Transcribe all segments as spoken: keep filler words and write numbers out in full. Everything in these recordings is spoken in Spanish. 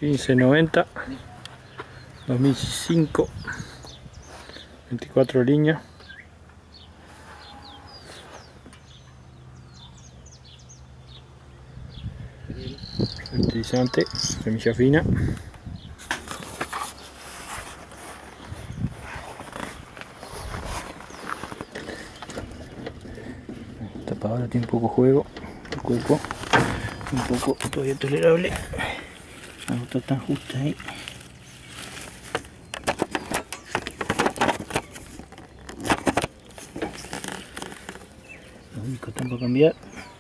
quince noventa dos mil cinco, veinticuatro líneas. Fertilizante, semilla fina. Tapadora tiene poco juego, el cuerpo un poco todavía tolerable, no está tan justa ahí. Los discos están por cambiar.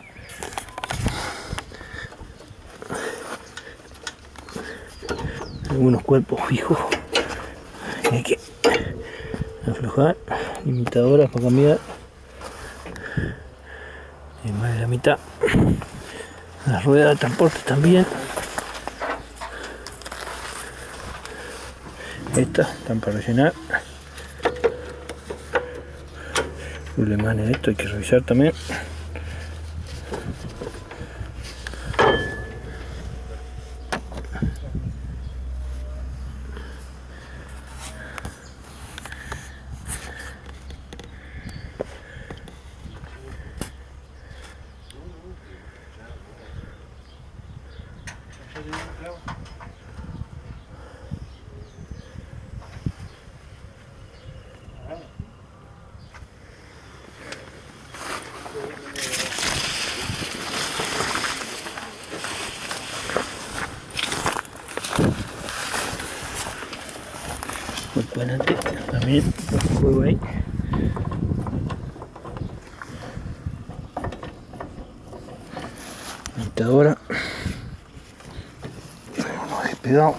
Algunos cuerpos fijos que hay que aflojar, limitadoras para cambiar, y más de la mitad. Las ruedas de transporte también, estas están para rellenar. Los lemanes de esto hay que revisar también. Cuerpo adelante también, juego ahí. Limitadora. Hemos despegado.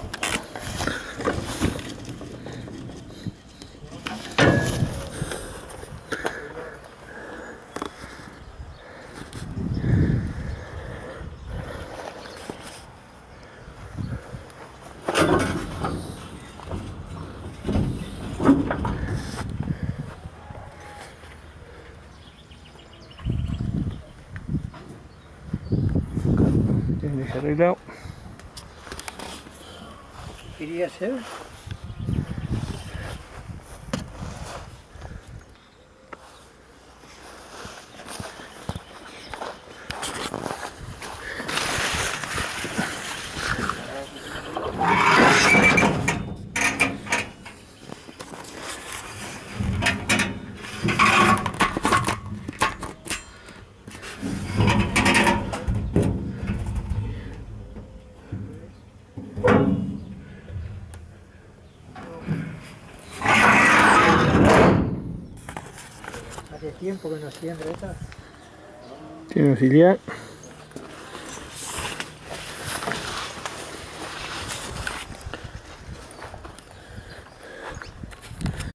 Tiene arreglado. ¿Qué quería hacer? Hace tiempo que no siembra esta. Tiene auxiliar.